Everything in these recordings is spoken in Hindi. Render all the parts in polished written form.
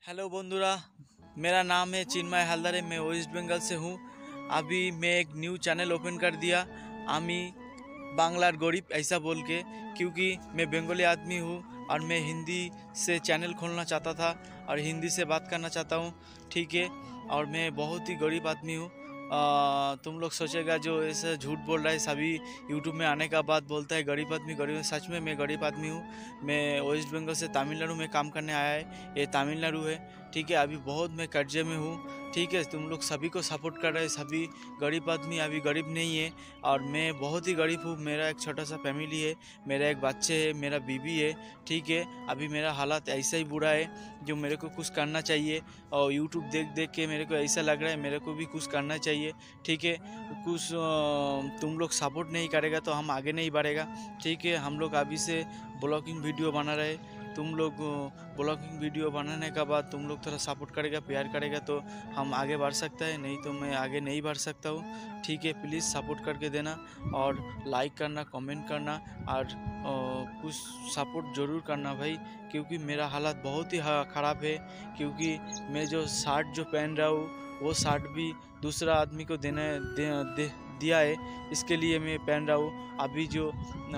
हेलो बंधुरा, मेरा नाम है चिन्मय हलदारे। मैं वेस्ट बंगाल से हूँ। अभी मैं एक न्यू चैनल ओपन कर दिया, आमी बांग्लार गरीब ऐसा बोल के, क्योंकि मैं बंगाली आदमी हूँ और मैं हिंदी से चैनल खोलना चाहता था और हिंदी से बात करना चाहता हूँ। ठीक है, और मैं बहुत ही गरीब आदमी हूँ। तुम लोग सोचेगा जो ऐसा झूठ बोल रहा है, सभी यूट्यूब में आने का बाद बोलता है गरीब आदमी गरीब। सच में मैं गरीब आदमी हूँ। मैं वेस्ट बंगाल से तमिलनाडु में काम करने आया है। ये तमिलनाडु है। ठीक है, अभी बहुत मैं कर्जे में हूँ। ठीक है, तुम लोग सभी को सपोर्ट कर रहे हैं। सभी गरीब आदमी अभी गरीब नहीं है और मैं बहुत ही गरीब हूँ। मेरा एक छोटा सा फैमिली है, मेरा एक बच्चे है, मेरा बीवी है। ठीक है, अभी मेरा हालात ऐसा ही बुरा है जो मेरे को कुछ करना चाहिए। और यूट्यूब देख देख के मेरे को ऐसा लग रहा है मेरे को भी कुछ करना चाहिए। ठीक है, कुछ तुम लोग सपोर्ट नहीं करेगा तो हम आगे नहीं बढ़ेगा। ठीक है, हम लोग अभी से ब्लॉगिंग वीडियो बना रहे। तुम लोग ब्लॉगिंग वीडियो बनाने के बाद तुम लोग थोड़ा सपोर्ट करेगा, प्यार करेगा तो हम आगे बढ़ सकता है, नहीं तो मैं आगे नहीं बढ़ सकता हूँ। ठीक है, प्लीज़ सपोर्ट करके देना और लाइक करना, कमेंट करना और कुछ सपोर्ट ज़रूर करना भाई, क्योंकि मेरा हालात बहुत ही ख़राब है। क्योंकि मैं जो शर्ट जो पहन रहा हूँ वो शर्ट भी दूसरा आदमी को दिया है, इसके लिए मैं पहन रहा हूँ। अभी जो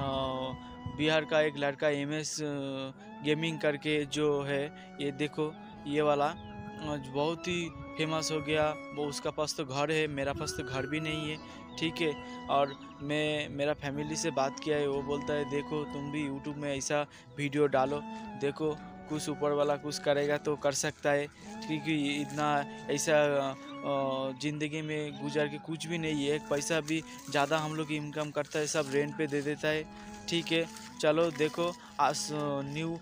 बिहार का एक लड़का MS गेमिंग करके जो है, ये देखो, ये वाला बहुत ही फेमस हो गया। वो उसका पास तो घर है, मेरा पास तो घर भी नहीं है। ठीक है, और मेरा फैमिली से बात किया है, वो बोलता है देखो तुम भी यूट्यूब में ऐसा वीडियो डालो, देखो कुछ ऊपर वाला कुछ करेगा तो कर सकता है। क्योंकि इतना ऐसा ज़िंदगी में गुजर के कुछ भी नहीं है, एक पैसा भी ज़्यादा हम लोग इनकम करता है सब रेंट पे दे देता है। ठीक है, चलो देखो, आज new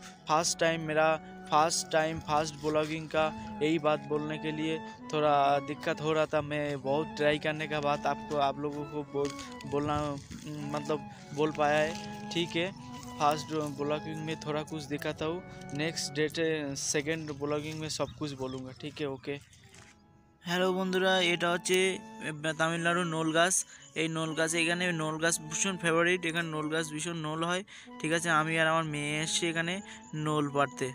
first time fast blogging का यही बात बोलने के लिए थोड़ा दिक्कत हो रहा था। मैं बहुत ट्राई करने के बाद आप लोगों को बोलना मतलब बोल पाया है। ठीक है, फास्ट ब्लॉगिंग में थोड़ा कुछ दिखाता हूँ, नेक्स्ट डेट सेकेंड ब्लॉगिंग में सब कुछ बोलूँगा। ठीक है, ओके। হ্যালো বন্ধুরা, এটা হচ্ছে তামিলনাড়ুর নোল গাছ। এই নোল গাছ, এখানে নোল গাছ ভীষণ ফেভারিট, এখানে নোল গাছ ভীষণ নোল হয়। ঠিক আছে, আমি আর আমার মেয়ে এসছি এখানে নোল পাড়তে,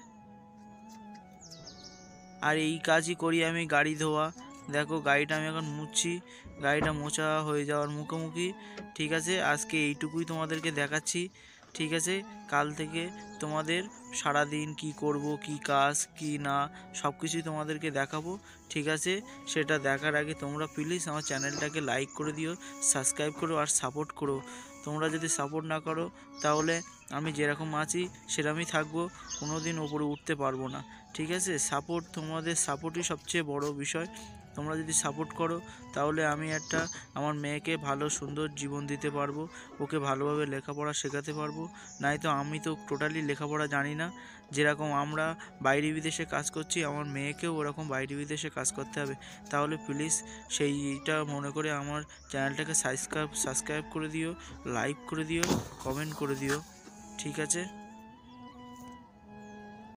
আর এই কাজই করি আমি, গাড়ি ধোয়া। দেখো গাড়িটা আমি এখন মুছছি, গাড়িটা মোছা হয়ে যাওয়ার মুখোমুখি। ঠিক আছে, আজকে এইটুকুই তোমাদেরকে দেখাচ্ছি। ঠিক আছে, কাল থেকে তোমাদের সারাদিন কি করব, কি কাজ কি না, সব কিছুই তোমাদেরকে দেখাবো। ঠিক আছে, সেটা দেখার আগে তোমরা প্লিজ আমার চ্যানেলটাকে লাইক করে দিও, সাবস্ক্রাইব করো আর সাপোর্ট করো। তোমরা যদি সাপোর্ট না করো তাহলে আমি যেরকম আছি সেরকমই থাকবো, কোনো দিন ওপরে উঠতে পারবো না। ঠিক আছে, তোমাদের সাপোর্টই সবচেয়ে বড় বিষয়। তোমরা যদি সাপোর্ট করো তাহলে আমি আমার মেয়েকে ভালো সুন্দর জীবন দিতে পারবো, ওকে ভালোভাবে লেখাপড়া শেখাতে পারবো। নয়তো আমি তো টোটালি লেখাপড়া জানি না। যেরকম আমরা বাইরে বিদেশে কাজ করছি, আমার মেয়েকেও ওরকম বাইরে বিদেশে কাজ করতে হবে। তাহলে প্লিজ সেইটা মনে করে আমার চ্যানেলটাকে সাবস্ক্রাইব করে দিও, লাইক করে দিও, কমেন্ট করে দিও। ঠিক আছে।